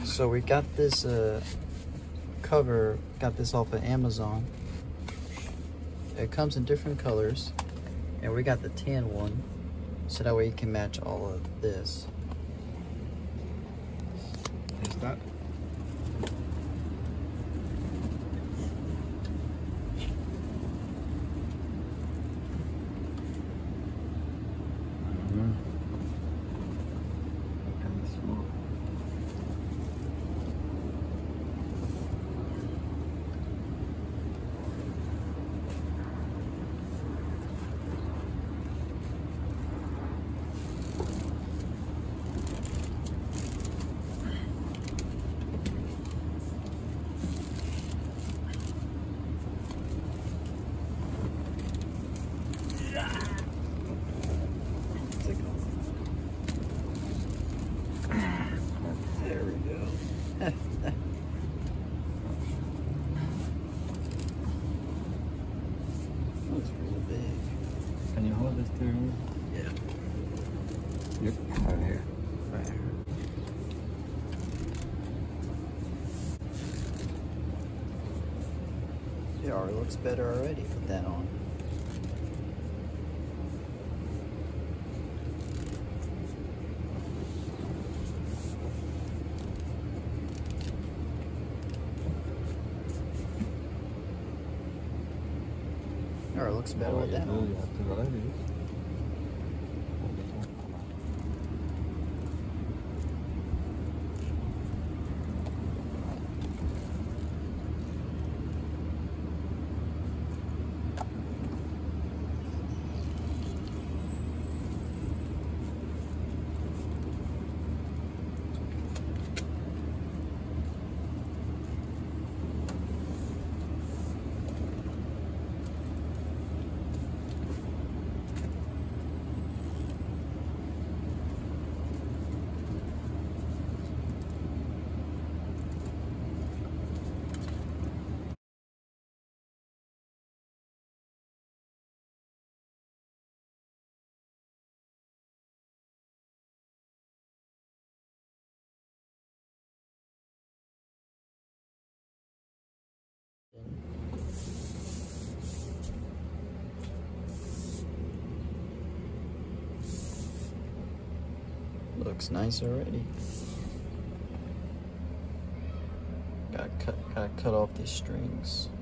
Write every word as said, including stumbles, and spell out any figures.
So we got this uh, cover, got this off of Amazon. It comes in different colors, and we got the tan one, so that way you can match all of this. Is that? There we go. Looks really big. Can you hold this steering wheel? Yeah. Yep, right here. Right here. Yeah, it looks better already. Put that on. Or it looks better Oh, with you that do, on. you have to ride it. Looks nice already. Gotta cut, gotta cut off these strings.